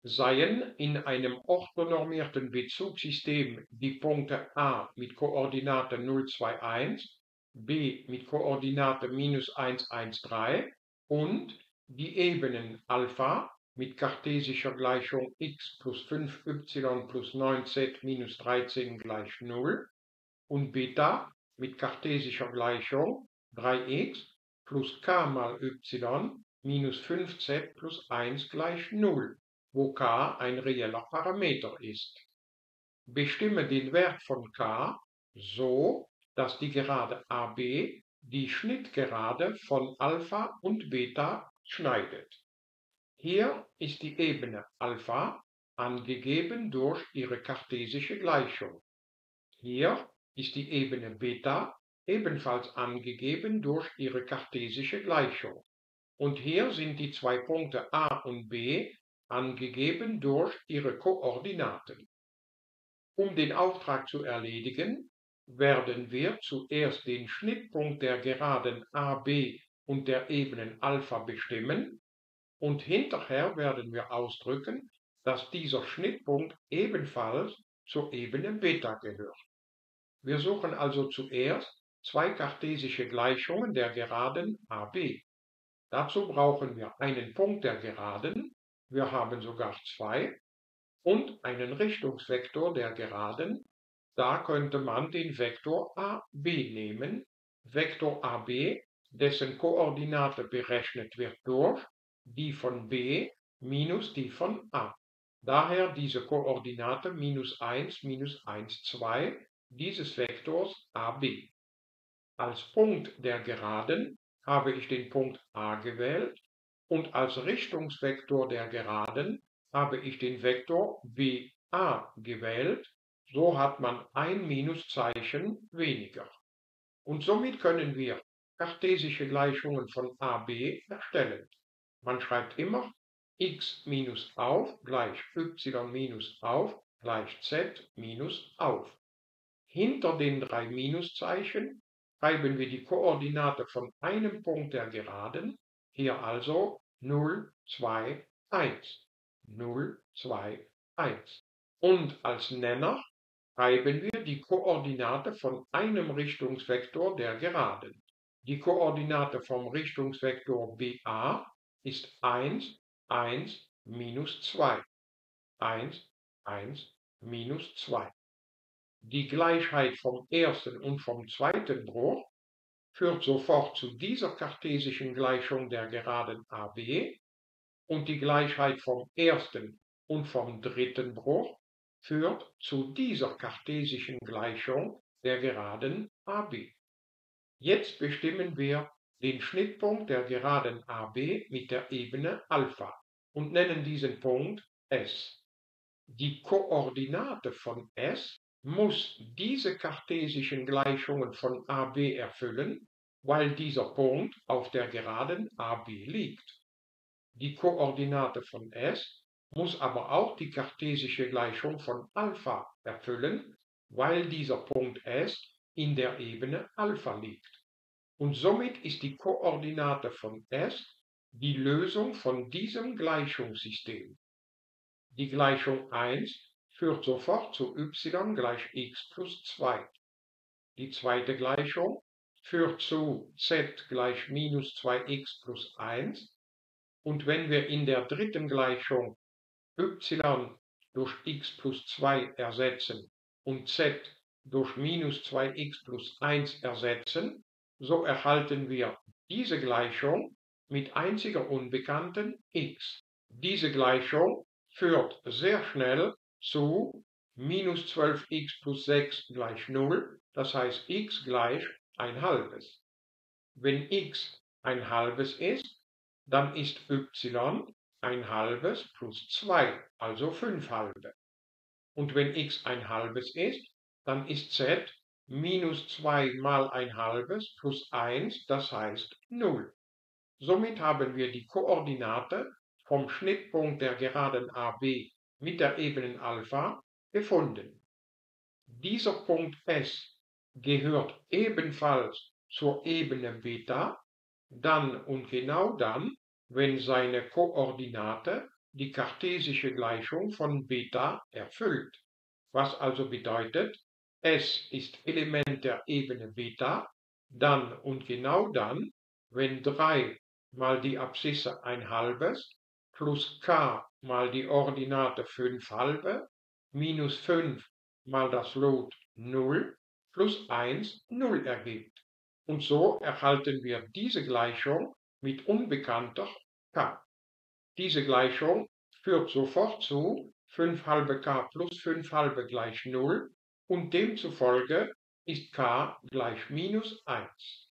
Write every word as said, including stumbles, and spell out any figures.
Seien in einem orthonormierten Bezugssystem die Punkte A mit Koordinate null, zwei, eins, B mit Koordinate minus eins, eins, drei und die Ebenen Alpha mit kartesischer Gleichung x plus fünf y plus neun z minus dreizehn gleich null und Beta mit kartesischer Gleichung drei x plus k mal y minus fünf z plus eins gleich null, wo k ein reeller Parameter ist. Bestimme den Wert von k so, dass die Gerade A B die Schnittgerade von Alpha und Beta schneidet. Hier ist die Ebene Alpha angegeben durch ihre kartesische Gleichung. Hier ist die Ebene Beta ebenfalls angegeben durch ihre kartesische Gleichung. Und hier sind die zwei Punkte A und B angegeben durch ihre Koordinaten. Um den Auftrag zu erledigen, werden wir zuerst den Schnittpunkt der Geraden A B und der Ebenen Alpha bestimmen und hinterher werden wir ausdrücken, dass dieser Schnittpunkt ebenfalls zur Ebene Beta gehört. Wir suchen also zuerst zwei kartesische Gleichungen der Geraden A B. Dazu brauchen wir einen Punkt der Geraden, wir haben sogar zwei, und einen Richtungsvektor der Geraden. Da könnte man den Vektor A B nehmen, Vektor A B, dessen Koordinate berechnet wird durch die von B minus die von A. Daher diese Koordinate minus eins, minus eins, zwei dieses Vektors A B. Als Punkt der Geraden habe ich den Punkt A gewählt und als Richtungsvektor der Geraden habe ich den Vektor B A gewählt. So hat man ein Minuszeichen weniger. Und somit können wir kartesische Gleichungen von A B erstellen. Man schreibt immer x minus auf gleich y minus auf gleich z minus auf. Hinter den drei Minuszeichen schreiben wir die Koordinate von einem Punkt der Geraden, hier also null, zwei, eins. null, zwei, eins. Und als Nenner schreiben wir die Koordinate von einem Richtungsvektor der Geraden. Die Koordinate vom Richtungsvektor B A ist eins, eins, minus zwei. eins, eins, minus zwei. Die Gleichheit vom ersten und vom zweiten Bruch führt sofort zu dieser kartesischen Gleichung der Geraden A B und die Gleichheit vom ersten und vom dritten Bruch führt zu dieser kartesischen Gleichung der Geraden A B. Jetzt bestimmen wir den Schnittpunkt der Geraden A B mit der Ebene Alpha und nennen diesen Punkt S. Die Koordinate von S muss diese kartesischen Gleichungen von A B erfüllen, weil dieser Punkt auf der Geraden A B liegt. Die Koordinate von S muss aber auch die kartesische Gleichung von Alpha erfüllen, weil dieser Punkt S in der Ebene Alpha liegt. Und somit ist die Koordinate von S die Lösung von diesem Gleichungssystem. Die Gleichung eins führt sofort zu y gleich x plus zwei. Die zweite Gleichung führt zu z gleich minus zwei x plus eins. Und wenn wir in der dritten Gleichung y durch x plus zwei ersetzen und z durch minus zwei x plus eins ersetzen, so erhalten wir diese Gleichung mit einziger Unbekannten x. Diese Gleichung führt sehr schnell zu minus zwölf x plus sechs gleich null, das heißt x gleich ein halbes. Wenn x ein halbes ist, dann ist y ein halbes plus zwei, also fünf halbe. Und wenn x ein halbes ist, dann ist z minus zwei mal ein halbes plus eins, das heißt null. Somit haben wir die Koordinate vom Schnittpunkt der Geraden A B mit der Ebenen Alpha gefunden. Dieser Punkt S gehört ebenfalls zur Ebene Beta, dann und genau dann, wenn seine Koordinate die kartesische Gleichung von Beta erfüllt, was also bedeutet, S ist Element der Ebene Beta, dann und genau dann, wenn drei mal die Abszisse ein halbes plus k mal die Ordinate fünf halbe minus fünf mal das Lot null plus eins null ergibt. Und so erhalten wir diese Gleichung mit unbekannter k. Diese Gleichung führt sofort zu fünf halbe k plus fünf halbe gleich null und demzufolge ist k gleich minus eins.